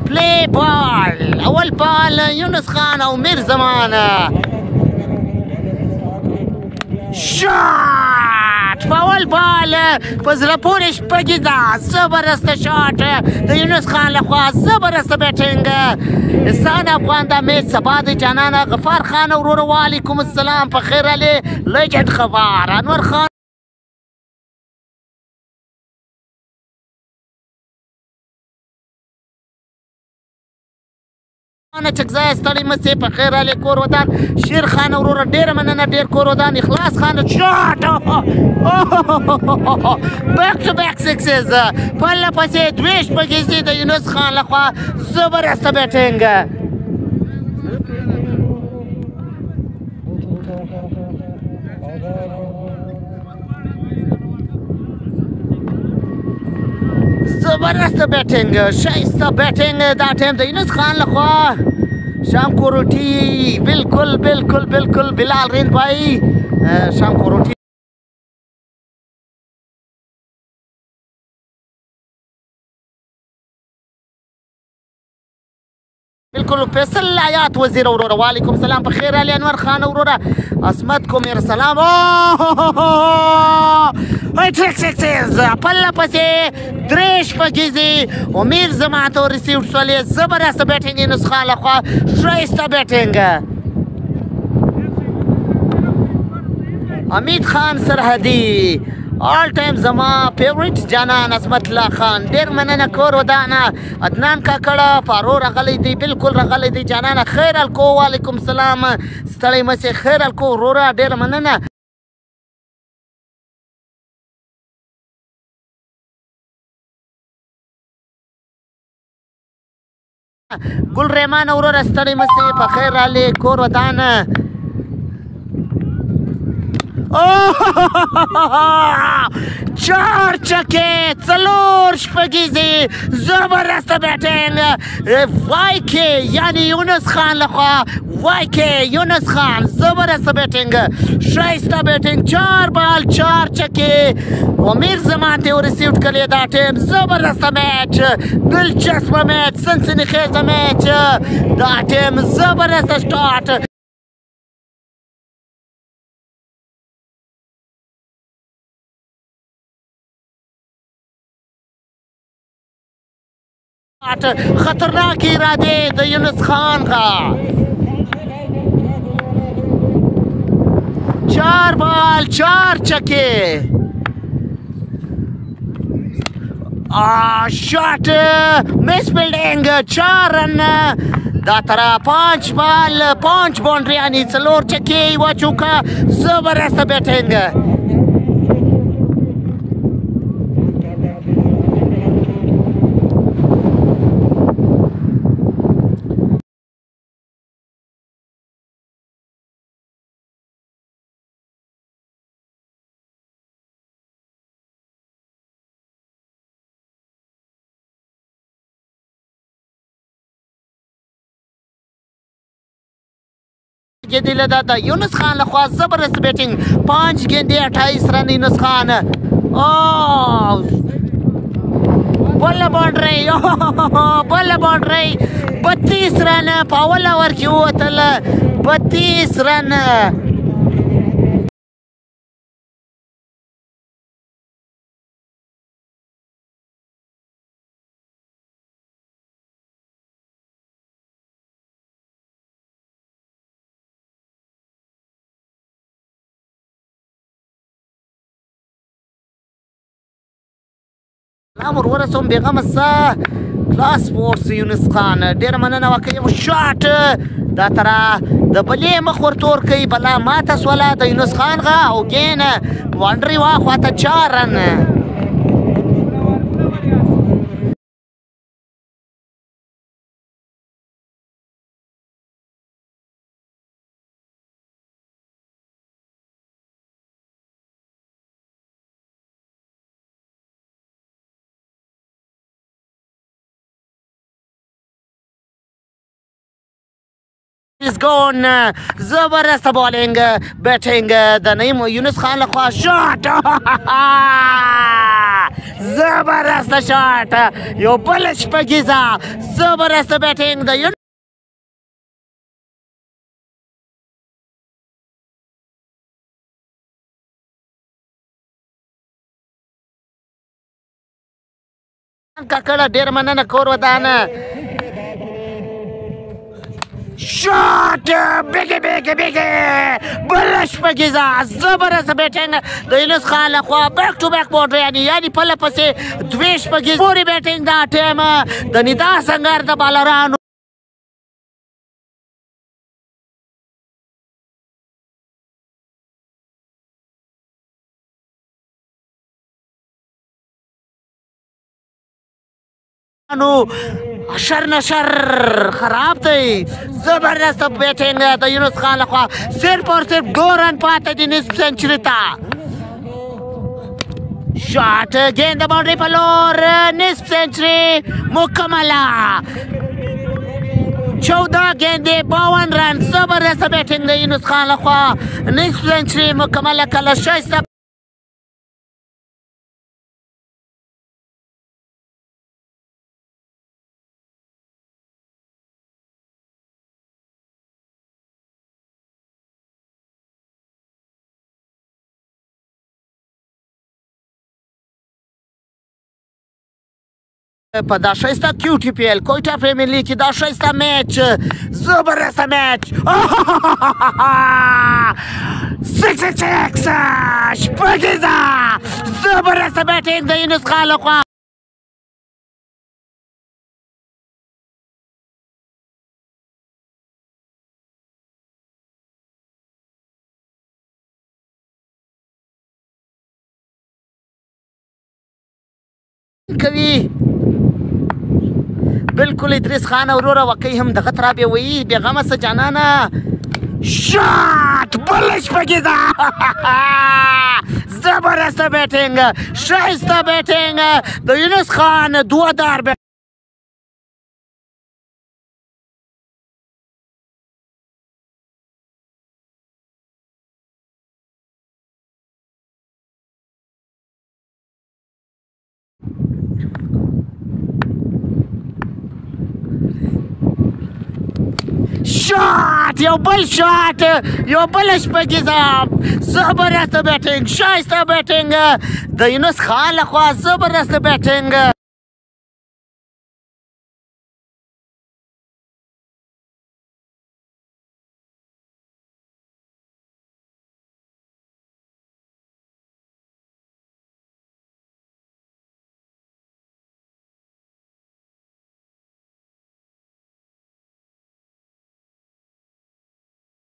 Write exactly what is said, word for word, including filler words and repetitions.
play ball. اول بال يونس خان او میر زمان. شاٹ اول بال په زړه پورې شپږې ده. زبردسته شاټ د یونس خان لخوا. زبردسته بیټینګ. احسان افغان دا میچ سبا دی جانانه. غفار خان وروره وعلیکم السلام. په خیر علي لیجنډ خبر. انور خان چکځای ستړی مسې. په خیر علي کور ودان. شیر خان وروره ډېره مننه. ډېر کور ودان. اخلاص خان شاټ بیک ټو بیک سکسز. پرله پسې دوې شپږیزې د یونس خان لخوا. زبردسته بیټینګ. زبردسته بیټینګ. ښایسته بیټینګ دا ټایم د یونس خان لخوا. شام کو روټي بالکل بالکل بالکل. بلال رین بھائی شام کو روټي بالکل. فیصل آیات وزیر وروره وعلیکم السلام. په خیر علي انور خان وروره. عصمت کو میرا سلام. ټریک سکسز. پرله پسې درې شپږیزې امیر زما ته ورسیو شولې. زبردسته بیټینګ یونس خان لخوا. ښایسته بیټینګ. حمید خان سرحدي آل ټایم زما فیوریټ جانان عصمت الله خان. ډېر مننه کور ودانه. عدنان کاکړه فارو راغلی دی. بالکل راغلی دی جانانه. خیر الکو وعلیکم السلام. ستړی مسې. خیر الکو وروره ډېره مننه. ګل رحمان وروره ستړی مسې. په خیر علي کور ودانه. چار چکې څلور شپږیزې. زبردسته بیټینګ. وای کې یعنی یونس خان لخوا. وای کې یونس خان. زبردسته بیټینګ. ښایسته بیټینګ. چار بال چار چکې امیر زمان ته ورسیوټ کړی دا ټیم. زبردسته میچ. دلچسپه میچ. سنسني خیزه میچ دا ټیم. زبردسته سټارټ. خطرناک ارادې د یونس خان کا. چار بال چار چکې. شاٹ مس فیلډینګ. چار رن دا طرح. پانچ بال پانچ باونډري یعنی څلور چکې یوه چوکه. زبردسته بیټینګ. गेंदे दादा यूनुस खान लखवा जबरदस्त बैटिंग. पांच गेंदे अट्ठाईस रन यूनुस खान. बल्ला बाउंड्री. बल्ला बाउंड्री. बत्तीस रन पावल ओवर की होतल. बत्तीस रन. سلام ورسوم بیغم السا کلاس سپورټس یونس خان. ډېره مننه وکړئ. یو شاټ دا طرح د بلې مخ ورتور کوي. بلا ماته سوله د یونس خان غا او ګین باونډري واخواته چار رن. is gone. زبردست بالینګ بیټینګ د نعیم یونس خان لخوا شاټ زبردست شاټ یو بل شپږیزه زبردست بیټینګ د یونس ککړه ډېر مننه کور ودانه شاٹ بیگی بیگی بیگی بلش پگیزا زبردست بیٹنگ د یونس خان لخوا بیک ټو بیک باونډري یعنی یعنی پله پسې دوې شپږیز پورې بیټنګ دا ټیم د ندا سنګر د بالرانو نو شر نشر خراب دی زبردست بیټینګ د یونس خان لخوا صرف اور صرف دو رن پاته دي نصف سنچري ته شاٹ گیند باونډري په لور نصف سنچري مکمله چودہ گیندې باون رن زبردست بیټینګ د یونس خان لخوا نصف سنچري مکمله کله ښایسته په دا ښایسته کیو ټي پی ایل کویټا پریمیر لیګ کې دا ښایسته میچ زبردسته میچ سکس سکس شپږیزه زبردسته بیټینګ د یونس خان لخوا کوي بالکل ادریس خان وروره وکۍ هم دغه ترابې وایي بېغمه څه جانانه شاټ بل شپږیزه زبردسته بیټینګ ښایسته بیټینګ د یونس خان دوه دار شاٹ یو بل شاٹ یو بل شپږیزه زبردسته بیټینګ ښایسته بیټینګ د یونس خان لخوا زبردسته بیټینګ